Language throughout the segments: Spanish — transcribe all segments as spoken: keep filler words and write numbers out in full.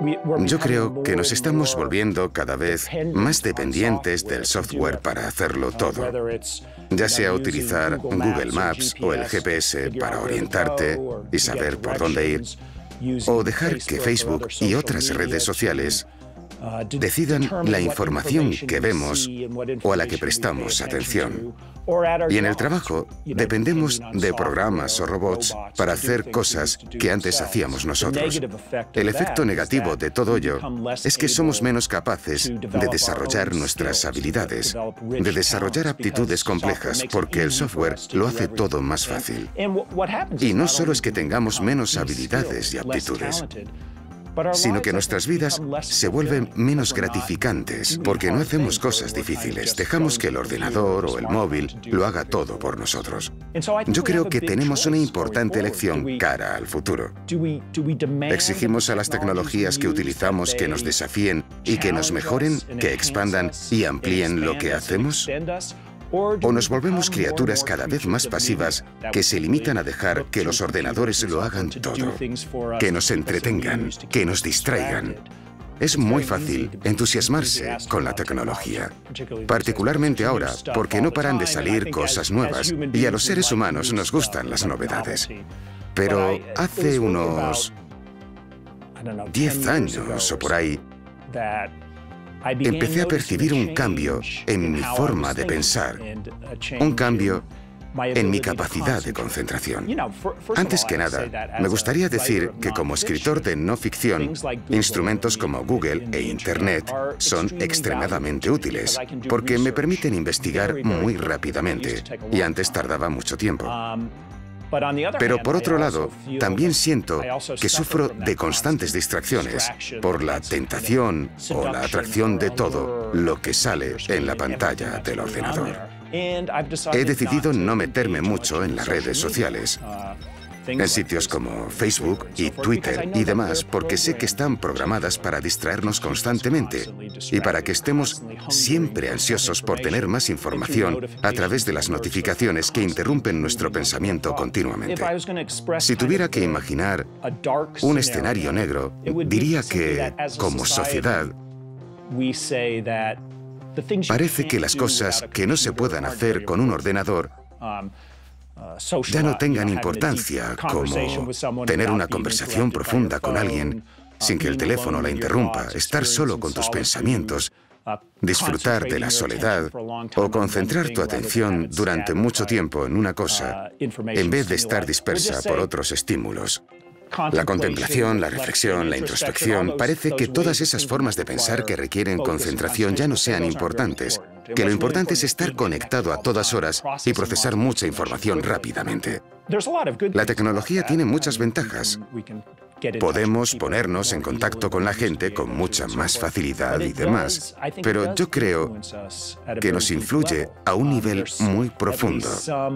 Yo creo que nos estamos volviendo cada vez más dependientes del software para hacerlo todo, ya sea utilizar Google Maps o el G P S para orientarte y saber por dónde ir, o dejar que Facebook y otras redes sociales decidan la información que vemos o a la que prestamos atención. Y en el trabajo dependemos de programas o robots para hacer cosas que antes hacíamos nosotros. El efecto negativo de todo ello es que somos menos capaces de desarrollar nuestras habilidades, de desarrollar aptitudes complejas, porque el software lo hace todo más fácil. Y no solo es que tengamos menos habilidades y aptitudes, sino que nuestras vidas se vuelven menos gratificantes porque no hacemos cosas difíciles, dejamos que el ordenador o el móvil lo haga todo por nosotros. Yo creo que tenemos una importante lección cara al futuro. ¿Exigimos a las tecnologías que utilizamos que nos desafíen y que nos mejoren, que expandan y amplíen lo que hacemos? ¿O nos volvemos criaturas cada vez más pasivas que se limitan a dejar que los ordenadores lo hagan todo, que nos entretengan, que nos distraigan? Es muy fácil entusiasmarse con la tecnología, particularmente ahora porque no paran de salir cosas nuevas y a los seres humanos nos gustan las novedades. Pero hace unos diez años o por ahí, empecé a percibir un cambio en mi forma de pensar, un cambio en mi capacidad de concentración. Antes que nada, me gustaría decir que como escritor de no ficción, instrumentos como Google e Internet son extremadamente útiles, porque me permiten investigar muy rápidamente, y antes tardaba mucho tiempo. Pero por otro lado, también siento que sufro de constantes distracciones por la tentación o la atracción de todo lo que sale en la pantalla del ordenador. He decidido no meterme mucho en las redes sociales, en sitios como Facebook y Twitter y demás, porque sé que están programadas para distraernos constantemente y para que estemos siempre ansiosos por tener más información a través de las notificaciones que interrumpen nuestro pensamiento continuamente. Si tuviera que imaginar un escenario negro, diría que, como sociedad, parece que las cosas que no se puedan hacer con un ordenador ya no tengan importancia, como tener una conversación profunda con alguien sin que el teléfono la interrumpa, estar solo con tus pensamientos, disfrutar de la soledad o concentrar tu atención durante mucho tiempo en una cosa en vez de estar dispersa por otros estímulos. La contemplación, la reflexión, la introspección, parece que todas esas formas de pensar que requieren concentración ya no sean importantes, que lo importante es estar conectado a todas horas y procesar mucha información rápidamente. La tecnología tiene muchas ventajas. Podemos ponernos en contacto con la gente con mucha más facilidad y demás, pero yo creo que nos influye a un nivel muy profundo.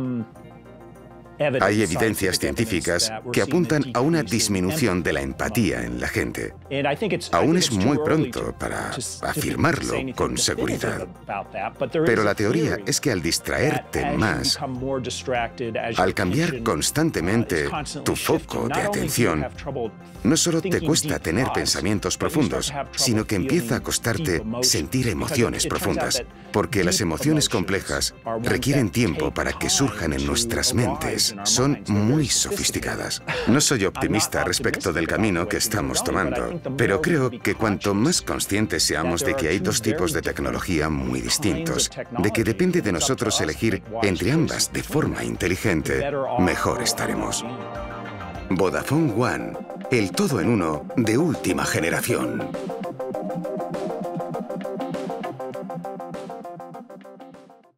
Hay evidencias científicas que apuntan a una disminución de la empatía en la gente. Aún es muy pronto para afirmarlo con seguridad. Pero la teoría es que al distraerte más, al cambiar constantemente tu foco de atención, no solo te cuesta tener pensamientos profundos, sino que empieza a costarte sentir emociones profundas, porque las emociones complejas requieren tiempo para que surjan en nuestras mentes. Son muy sofisticadas. No soy optimista respecto del camino que estamos tomando, pero creo que cuanto más conscientes seamos de que hay dos tipos de tecnología muy distintos, de que depende de nosotros elegir entre ambas de forma inteligente, mejor estaremos. Vodafone One, el todo en uno de última generación.